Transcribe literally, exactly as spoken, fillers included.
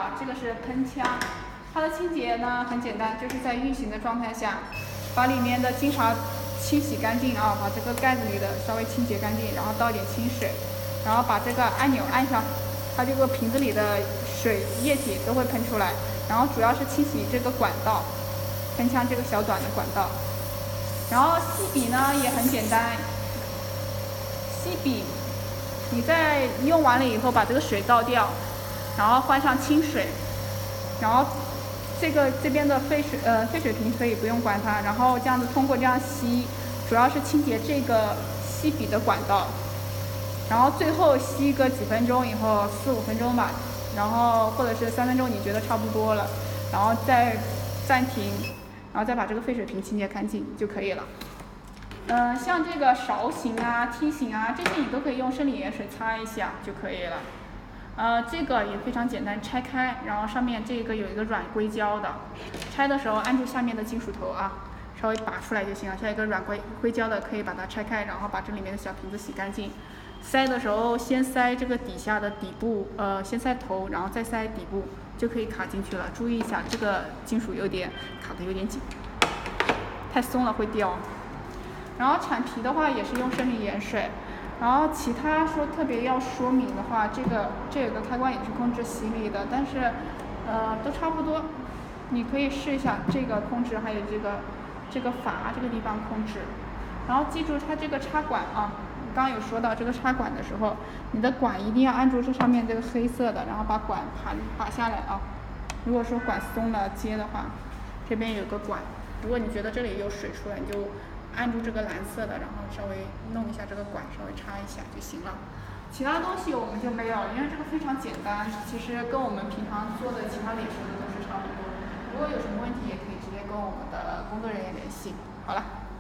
啊，这个是喷枪，它的清洁呢很简单，就是在运行的状态下，把里面的金茶清洗干净啊，把这个盖子里的稍微清洁干净，然后倒一点清水，然后把这个按钮按上，它这个瓶子里的水液体都会喷出来，然后主要是清洗这个管道，喷枪这个小短的管道。然后吸笔呢也很简单，吸笔你在用完了以后把这个水倒掉。然后换上清水，然后这个这边的废水呃废水瓶可以不用关它，然后这样子通过这样吸，主要是清洁这个吸笔的管道，然后最后吸个几分钟以后，四五分钟吧，然后或者是三分钟，你觉得差不多了，然后再暂停，然后再把这个废水瓶清洁干净就可以了。嗯、呃，像这个勺形啊、梯形啊这些你都可以用生理盐水擦一下就可以了。呃，这个也非常简单，拆开，然后上面这个有一个软硅胶的，拆的时候按住下面的金属头啊，稍微拔出来就行了。像一个软硅硅胶的，可以把它拆开，然后把这里面的小瓶子洗干净。塞的时候先塞这个底下的底部，呃，先塞头，然后再塞底部，就可以卡进去了。注意一下，这个金属有点卡得有点紧，太松了会掉。然后铲皮的话也是用生理盐水。然后其他说特别要说明的话，这个这有个开关也是控制洗礼的，但是呃都差不多，你可以试一下这个控制，还有这个这个阀这个地方控制。然后记住它这个插管啊，刚刚有说到这个插管的时候，你的管一定要按住这上面这个黑色的，然后把管拔拔下来啊。如果说管松了接的话，这边有个管，如果你觉得这里有水出来，你就按住这个蓝色的，然后稍微弄一下这个管，稍微插一下就行了。其他东西我们就没有，因为这个非常简单，其实跟我们平常做的其他脸熟的都是差不多。如果有什么问题，也可以直接跟我们的工作人员联系。好了。